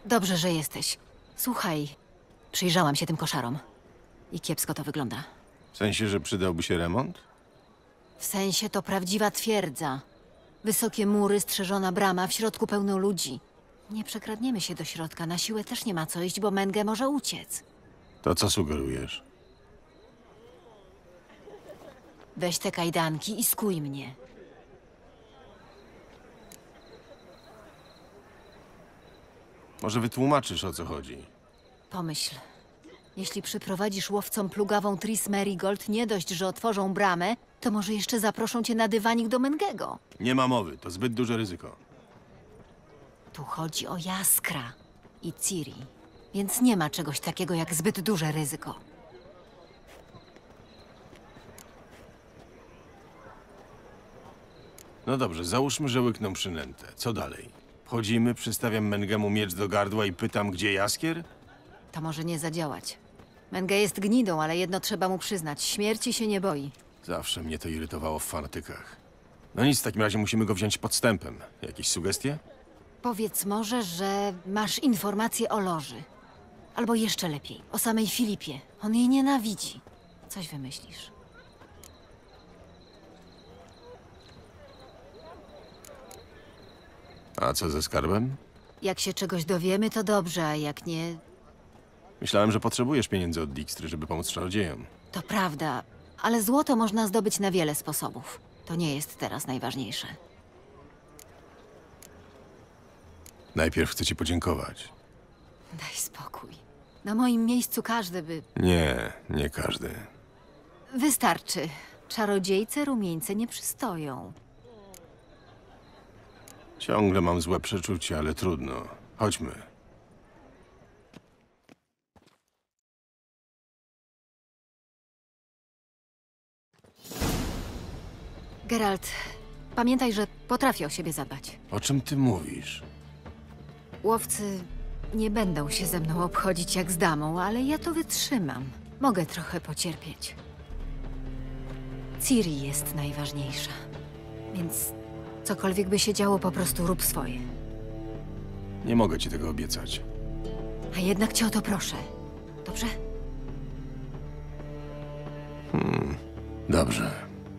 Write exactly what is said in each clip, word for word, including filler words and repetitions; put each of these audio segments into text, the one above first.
Dobrze, że jesteś. Słuchaj, przyjrzałam się tym koszarom. I kiepsko to wygląda. W sensie, że przydałby się remont? W sensie to prawdziwa twierdza. Wysokie mury, strzeżona brama, w środku pełno ludzi. Nie przekradniemy się do środka, na siłę też nie ma co iść, bo Menge może uciec. To co sugerujesz? Weź te kajdanki i skuj mnie. Może wytłumaczysz, o co chodzi? Pomyśl. Jeśli przyprowadzisz łowcom plugawą Tris Merigold, nie dość, że otworzą bramę, to może jeszcze zaproszą cię na dywanik do Mengego. Nie ma mowy, to zbyt duże ryzyko. Tu chodzi o Jaskra i Ciri, więc nie ma czegoś takiego jak zbyt duże ryzyko. No dobrze, załóżmy, że łykną przynętę. Co dalej? Wchodzimy, przystawiam Mengemu miecz do gardła i pytam, gdzie Jaskier? To może nie zadziałać. Menge jest gnidą, ale jedno trzeba mu przyznać. Śmierci się nie boi. Zawsze mnie to irytowało w fanatykach. No nic, w takim razie musimy go wziąć podstępem. Jakieś sugestie? Powiedz może, że masz informacje o Loży. Albo jeszcze lepiej, o samej Filipie. On jej nienawidzi. Coś wymyślisz. A co ze skarbem? Jak się czegoś dowiemy, to dobrze, a jak nie, Myślałem, że potrzebujesz pieniędzy od Dijkstry, żeby pomóc czarodziejom. to prawda. Ale złoto można zdobyć na wiele sposobów. To nie jest teraz najważniejsze. Najpierw chcę ci podziękować. Daj spokój. Na moim miejscu każdy by... Nie, nie każdy. Wystarczy. Czarodziejce rumieńce nie przystoją. Ciągle mam złe przeczucie, ale trudno. Chodźmy. Geralt, pamiętaj, że potrafię o siebie zadbać. O czym ty mówisz? Łowcy nie będą się ze mną obchodzić jak z damą, ale ja to wytrzymam. Mogę trochę pocierpieć. Ciri jest najważniejsza. Więc cokolwiek by się działo, po prostu rób swoje. Nie mogę ci tego obiecać. A jednak cię o to proszę. Dobrze? Dobrze.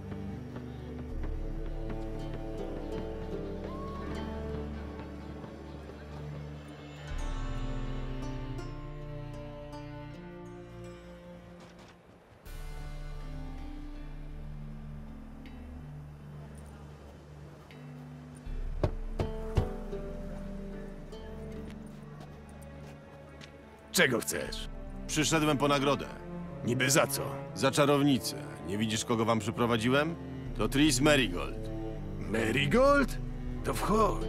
Czego chcesz? Przyszedłem po nagrodę. Niby za co? Za czarownicę. Nie widzisz, kogo wam przyprowadziłem? To Tris Merigold. Merigold? To wchodź.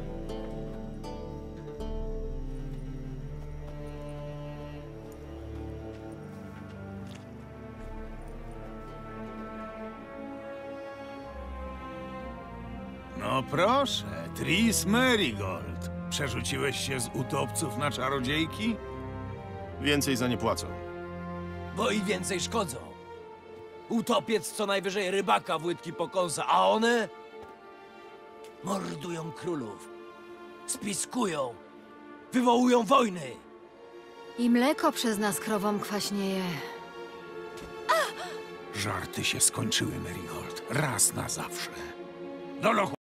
No proszę, Tris Merigold. Przerzuciłeś się z utopców na czarodziejki? Więcej za nie płacą. Bo i więcej szkodzą. Utopiec co najwyżej rybaka w łydki pokąsa, a one mordują królów, spiskują, wywołują wojny. I mleko przez nas krowom kwaśnieje. Żarty się skończyły, Merigold. Raz na zawsze. Do lochu.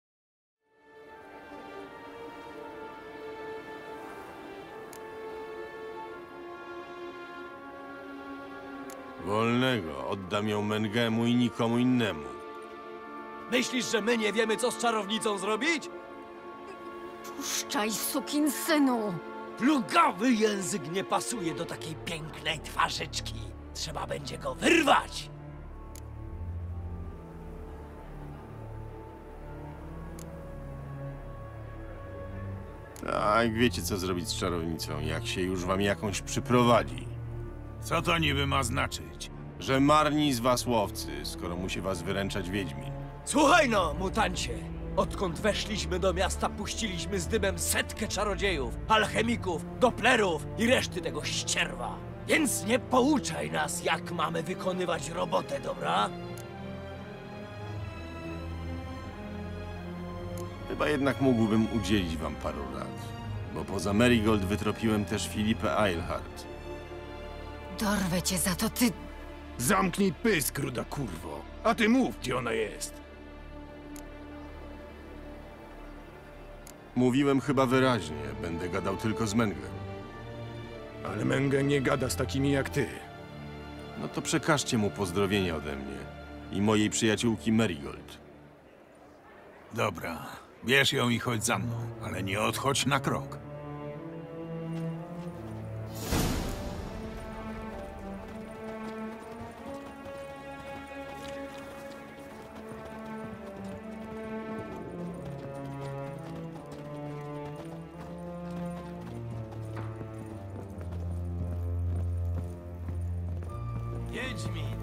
Wolnego. Oddam ją Mengemu i nikomu innemu. Myślisz, że my nie wiemy, co z czarownicą zrobić? Puszczaj, sukinsynu! Plugawy język nie pasuje do takiej pięknej twarzyczki. Trzeba będzie go wyrwać. Tak, wiecie, co zrobić z czarownicą, jak się już wam jakąś przyprowadzi. Co to niby ma znaczyć? Że marni z was łowcy, skoro musi was wyręczać wiedźmin. Słuchaj no, mutancie! Odkąd weszliśmy do miasta, puściliśmy z dymem setkę czarodziejów, alchemików, doplerów i reszty tego ścierwa. Więc nie pouczaj nas, jak mamy wykonywać robotę, dobra? Chyba jednak mógłbym udzielić wam paru rad. Bo poza Merigold wytropiłem też Filipę Eilhart. Dorwę cię za to, ty... Zamknij pysk, ruda kurwo. A ty mów, gdzie ona jest. Mówiłem chyba wyraźnie, będę gadał tylko z Mengem. Ale Menge nie gada z takimi jak ty. No to przekażcie mu pozdrowienia ode mnie i mojej przyjaciółki Merigold. Dobra, bierz ją i chodź za mną, ale nie odchodź na krok. Wiedźmin!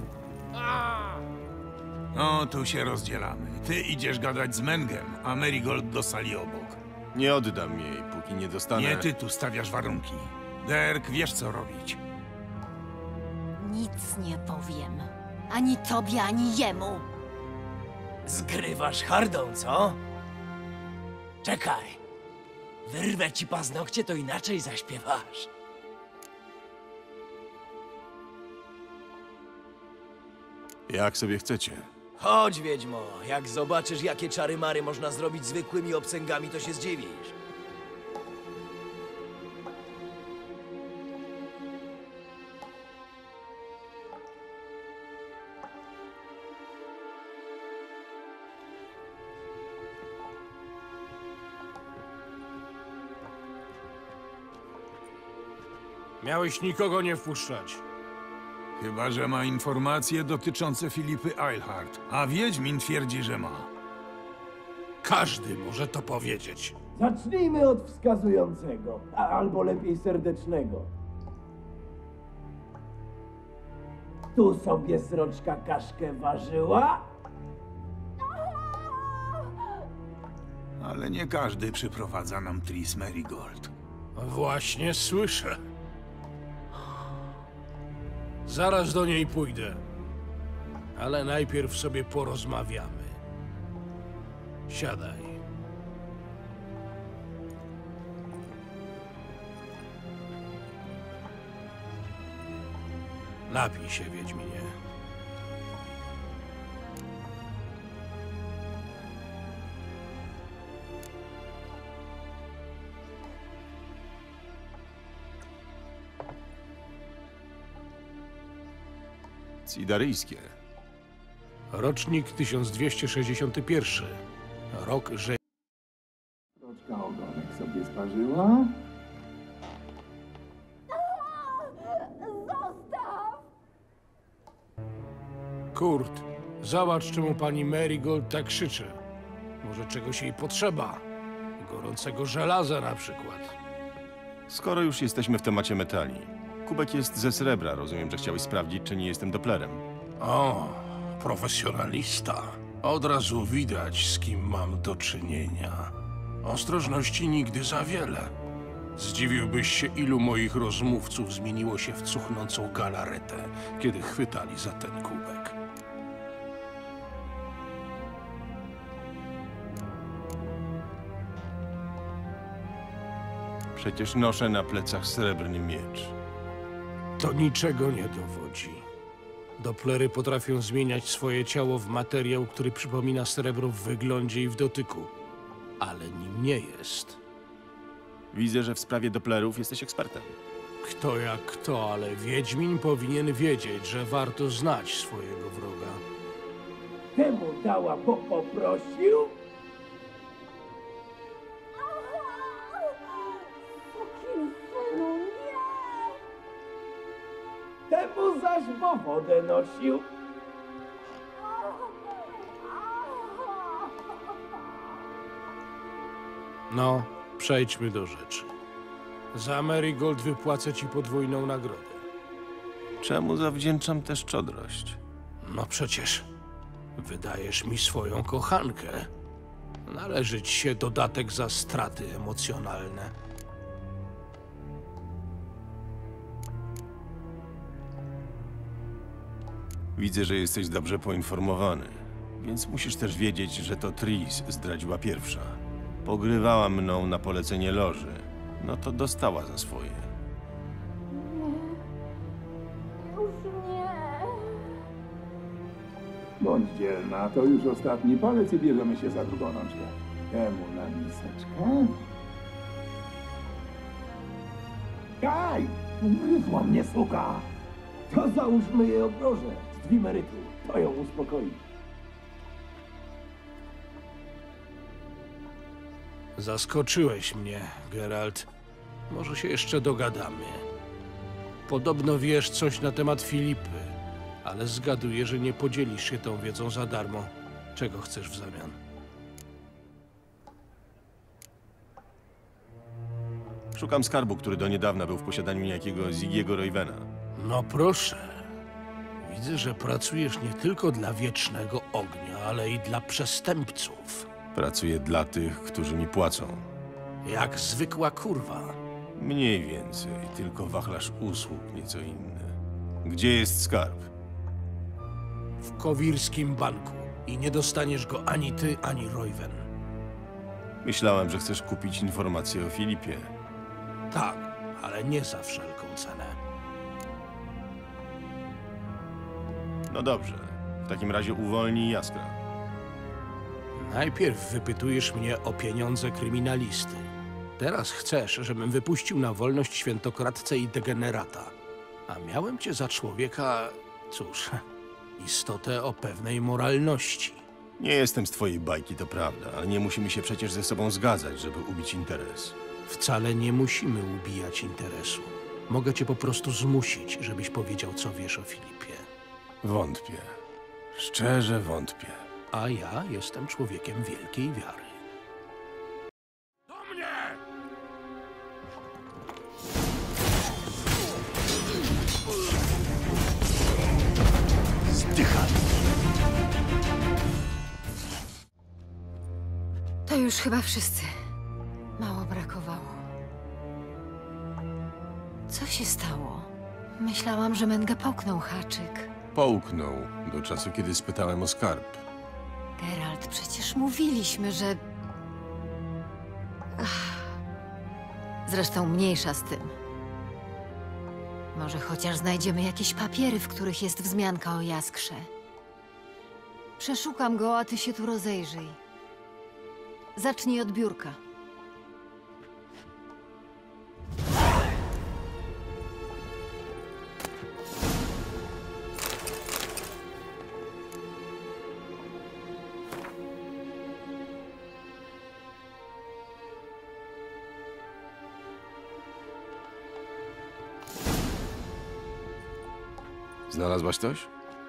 No, tu się rozdzielamy. Ty idziesz gadać z Mengem, a Merigold do sali obok. Nie oddam jej, póki nie dostanę... Nie ty tu stawiasz warunki. Derek, wiesz co robić. Nic nie powiem. Ani tobie, ani jemu. Zgrywasz hardą, co? Czekaj. Wyrwę ci paznokcie, to inaczej zaśpiewasz. Jak sobie chcecie. Chodź, Wiedźmo. Jak zobaczysz, jakie czary-mary można zrobić zwykłymi obcęgami, to się zdziwisz. Miałeś nikogo nie wpuszczać. Chyba że ma informacje dotyczące Filipy Eilhart, a Wiedźmin twierdzi, że ma. Każdy może to powiedzieć. Zacznijmy od wskazującego, a albo lepiej serdecznego. Tu sobie sroczka kaszkę ważyła? Ale nie każdy przyprowadza nam Tris Merigold. Właśnie słyszę. Zaraz do niej pójdę. Ale najpierw sobie porozmawiamy. Siadaj. Napij się, Wiedźminie. Cidaryjskie. Rocznik tysiąc dwieście sześćdziesiąty pierwszy. Rok że... Troczka ogonek sobie sparzyła. Kurt, zobacz, czemu pani Merigold tak krzyczy. Może czegoś jej potrzeba. Gorącego żelaza na przykład. Skoro już jesteśmy w temacie metali. Kubek jest ze srebra, rozumiem, że chciałeś sprawdzić, czy nie jestem Dopplerem. O, profesjonalista. Od razu widać, z kim mam do czynienia. Ostrożności nigdy za wiele. Zdziwiłbyś się, ilu moich rozmówców zmieniło się w cuchnącą galaretę, kiedy chwytali za ten kubek. Przecież noszę na plecach srebrny miecz. To niczego nie dowodzi. Dopplery potrafią zmieniać swoje ciało w materiał, który przypomina srebro w wyglądzie i w dotyku. Ale nim nie jest. Widzę, że w sprawie Dopplerów jesteś ekspertem. Kto jak kto, ale Wiedźmin powinien wiedzieć, że warto znać swojego wroga. Temu dała, bo poprosił? Temu zaś bo wodę nosił. No, przejdźmy do rzeczy. Za Merigold wypłacę ci podwójną nagrodę. Czemu zawdzięczam tę szczodrość? No przecież wydajesz mi swoją kochankę. Należy ci się dodatek za straty emocjonalne. Widzę, że jesteś dobrze poinformowany, więc musisz też wiedzieć, że to Tris zdradziła pierwsza. Pogrywała mną na polecenie Loży. No to dostała za swoje. Już nie. Bądź dzielna, to już ostatni palec i bierzemy się za drugą rączkę. Temu na miseczkę. Kaj! Ugryzła mnie suka! To załóżmy jej obroże z dwimerytu. To ją uspokoi. Zaskoczyłeś mnie, Geralt. Może się jeszcze dogadamy. Podobno wiesz coś na temat Filipy, ale zgaduję, że nie podzielisz się tą wiedzą za darmo. Czego chcesz w zamian? Szukam skarbu, który do niedawna był w posiadaniu niejakiego Ziggy'ego Roywena. No proszę. Widzę, że pracujesz nie tylko dla Wiecznego Ognia, ale i dla przestępców. Pracuję dla tych, którzy mi płacą. Jak zwykła kurwa. Mniej więcej, tylko wachlarz usług nieco inny. Gdzie jest skarb? W Kowirskim Banku. I nie dostaniesz go ani ty, ani Royven. Myślałem, że chcesz kupić informacje o Filipie. Tak, ale nie za wszelką cenę. No dobrze, w takim razie uwolnij Jaskra. Najpierw wypytujesz mnie o pieniądze kryminalisty. Teraz chcesz, żebym wypuścił na wolność świętokradcę i degenerata. A miałem cię za człowieka, cóż, istotę o pewnej moralności. Nie jestem z twojej bajki, to prawda, ale nie musimy się przecież ze sobą zgadzać, żeby ubić interes. Wcale nie musimy ubijać interesu. Mogę cię po prostu zmusić, żebyś powiedział, co wiesz o Filipie. Wątpię. Szczerze wątpię. A ja jestem człowiekiem wielkiej wiary. Do mnie! Zdychaj! To już chyba wszyscy. Mało brakowało. Co się stało? Myślałam, że Menge połknął haczyk. Połknął do czasu, kiedy spytałem o skarb. Geralt, przecież mówiliśmy, że... Ach. Zresztą mniejsza z tym. Może chociaż znajdziemy jakieś papiery, w których jest wzmianka o Jaskrze. Przeszukam go, a ty się tu rozejrzyj. Zacznij od biurka. Znalazłaś coś?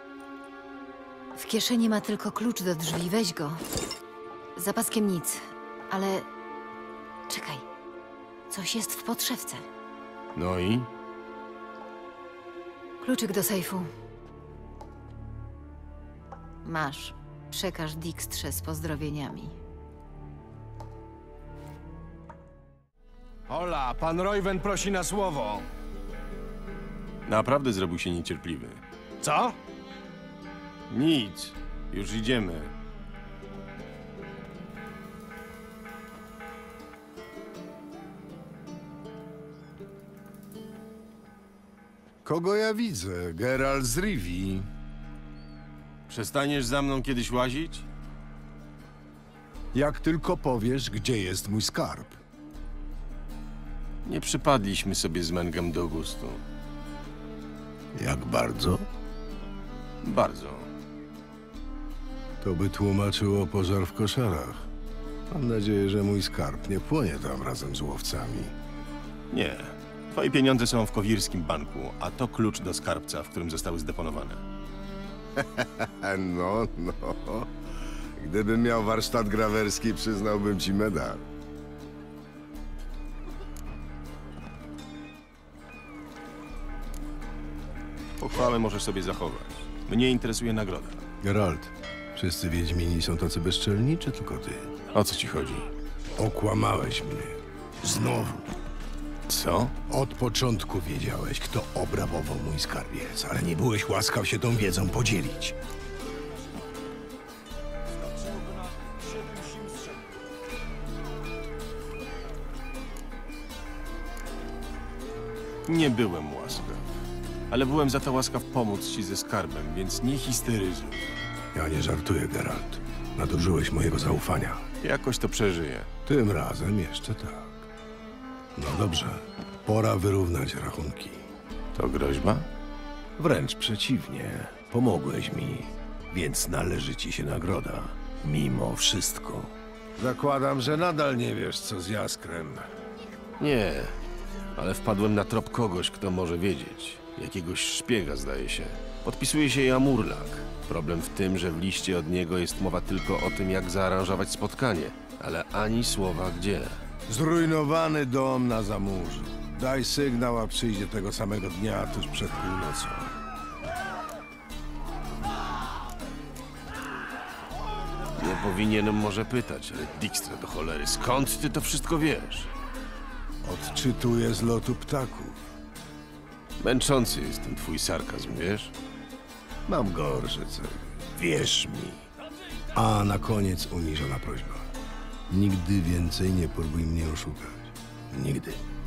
W kieszeni ma tylko klucz do drzwi, weź go. Za paskiem nic, ale... Czekaj. Coś jest w podszewce. No i? Kluczyk do sejfu. Masz. Przekaż Dijkstrze z pozdrowieniami. Hola, pan Royven prosi na słowo. Naprawdę zrobił się niecierpliwy. Co? Nic. Już idziemy. Kogo ja widzę? Geralt z Rivii. Przestaniesz za mną kiedyś łazić? Jak tylko powiesz, gdzie jest mój skarb. Nie przypadliśmy sobie z Mengem do gustu. Jak bardzo? Bardzo. To by tłumaczyło pożar w koszarach. Mam nadzieję, że mój skarb nie płonie tam razem z łowcami. Nie. Twoje pieniądze są w Kowirskim Banku, a to klucz do skarbca, w którym zostały zdeponowane. No, no. Gdybym miał warsztat grawerski, przyznałbym ci medal. Pochwałę możesz sobie zachować. Mnie interesuje nagroda. Geralt, wszyscy Wiedźmini są tacy bezczelni, czy tylko ty? O co ci chodzi? Okłamałeś mnie. Znowu. Co? Od początku wiedziałeś, kto obrabował mój skarbiec, ale nie byłeś łaskaw się tą wiedzą podzielić. Nie byłem łaskaw. Ale byłem za to łaskaw pomóc ci ze skarbem, więc nie histeryzuj. Ja nie żartuję, Geralt. Nadużyłeś mojego zaufania. Jakoś to przeżyję. Tym razem jeszcze tak. No dobrze, pora wyrównać rachunki. To groźba? Wręcz przeciwnie. Pomogłeś mi, więc należy ci się nagroda. Mimo wszystko. Zakładam, że nadal nie wiesz, co z Jaskrem. Nie, ale wpadłem na trop kogoś, kto może wiedzieć. Jakiegoś szpiega, zdaje się. Podpisuje się Jamurlak. Problem w tym, że w liście od niego jest mowa tylko o tym, jak zaaranżować spotkanie, ale ani słowa gdzie. Zrujnowany dom na Zamurzu. Daj sygnał, a przyjdzie tego samego dnia, tuż przed północą. Nie powinienem może pytać, ale Dijkstra do cholery, skąd ty to wszystko wiesz? Odczytuję z lotu ptaków. Męczący jest ten twój sarkazm, wiesz? Mam gorsze cechy. Wierz mi. A na koniec uniżona prośba. Nigdy więcej nie próbuj mnie oszukać. Nigdy.